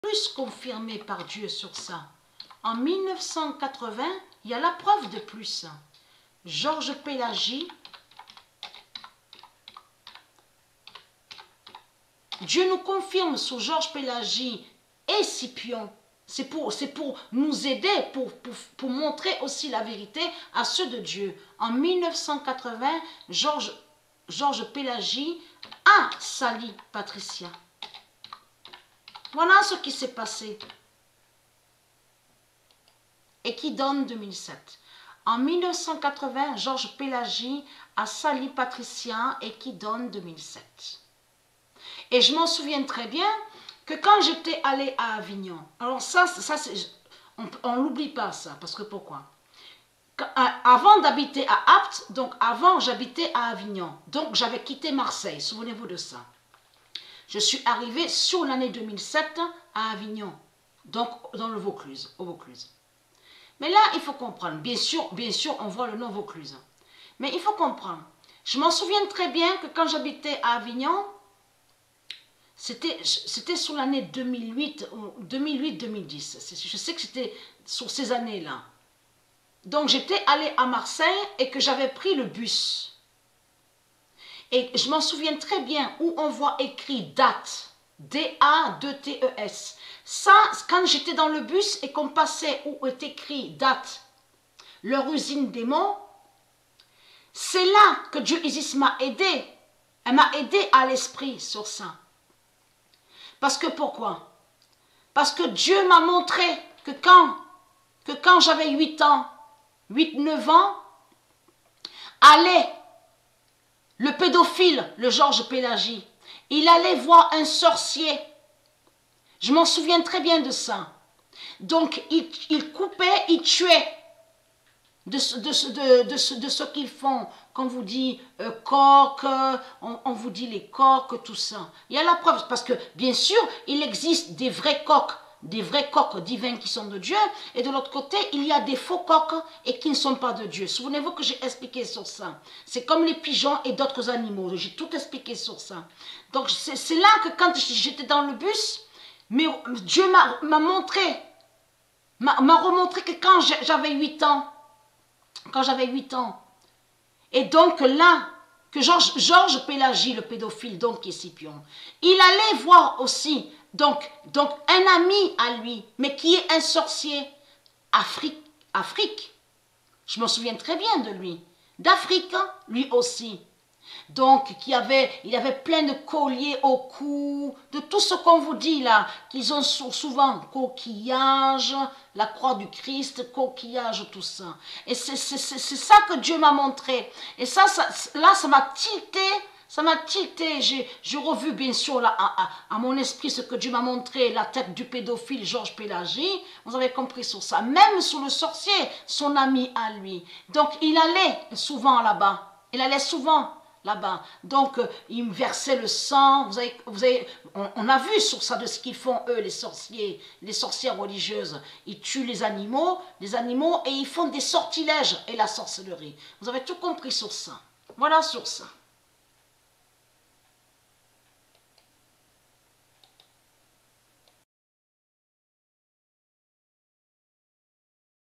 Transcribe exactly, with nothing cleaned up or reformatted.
Plus confirmé par Dieu sur ça. En mille neuf cent quatre-vingts, il y a la preuve de plus. Georges Pélagie, Dieu nous confirme sur Georges Pélagie et Scipion. C'est pour, c'est pour nous aider, pour, pour, pour montrer aussi la vérité à ceux de Dieu. En mille neuf cent quatre-vingts, Georges Georges Pélagie a sali Patricia. Voilà ce qui s'est passé. Et qui donne deux mille sept. En mille neuf cent quatre-vingts, Georges Pélagie a sali Patricia et qui donne deux mille sept. Et je m'en souviens très bien que quand j'étais allée à Avignon, alors ça, ça on ne l'oublie pas ça, parce que pourquoi? Avant d'habiter à Apt, donc avant j'habitais à Avignon, donc j'avais quitté Marseille, souvenez-vous de ça. Je suis arrivée sur l'année deux mille sept à Avignon, donc dans le Vaucluse, au Vaucluse. Mais là, il faut comprendre, bien sûr, bien sûr, on voit le nom Vaucluse. Mais il faut comprendre, je m'en souviens très bien que quand j'habitais à Avignon, c'était sur l'année deux mille huit, deux mille dix. Je sais que c'était sur ces années-là. Donc j'étais allée à Marseille et que j'avais pris le bus. Et je m'en souviens très bien où on voit écrit date, D A deux T E S. Ça, quand j'étais dans le bus et qu'on passait où est écrit date, leur usine démon, c'est là que Dieu Isis m'a aidé. Elle m'a aidé à l'esprit sur ça. Parce que pourquoi? Parce que Dieu m'a montré que quand, que quand j'avais huit ans, huit neuf ans, allait le pédophile, le Georges Pélagie, il allait voir un sorcier. Je m'en souviens très bien de ça. Donc, il, il coupait, il tuait de, de, de, de, de ce qu'ils font. Quand on vous dit euh, coq, on, on vous dit les coqs, tout ça. Il y a la preuve, parce que bien sûr, il existe des vrais coqs, des vrais coqs divins qui sont de Dieu, et de l'autre côté, il y a des faux coqs et qui ne sont pas de Dieu. Souvenez-vous que j'ai expliqué sur ça. C'est comme les pigeons et d'autres animaux. J'ai tout expliqué sur ça. Donc, c'est là que quand j'étais dans le bus, mais Dieu m'a montré, m'a remontré que quand j'avais huit ans, quand j'avais huit ans, et donc là, que Georges Georges Pélagie, le pédophile, donc qui est Scipion, il allait voir aussi, donc, donc un ami à lui, mais qui est un sorcier, Afrique, Afrique. Je me souviens très bien de lui, d'Afrique, lui aussi. Donc, qui avait, il avait plein de colliers au cou, de tout ce qu'on vous dit là, qu'ils ont souvent coquillage, la croix du Christ, coquillage, tout ça. Et c'est ça que Dieu m'a montré. Et ça, ça là, ça m'a tilté, ça m'a tilté. J'ai revu bien sûr là, à, à, à mon esprit ce que Dieu m'a montré, la tête du pédophile Georges Pélagie. Vous avez compris sur ça. Même sur le sorcier, son ami à lui. Donc, il allait souvent là-bas. Il allait souvent là-bas. Donc, euh, ils me versaient le sang. Vous avez, vous avez, on, on a vu sur ça de ce qu'ils font, eux, les sorciers, les sorcières religieuses. Ils tuent les animaux, les animaux, et ils font des sortilèges et la sorcellerie. Vous avez tout compris sur ça. Voilà sur ça.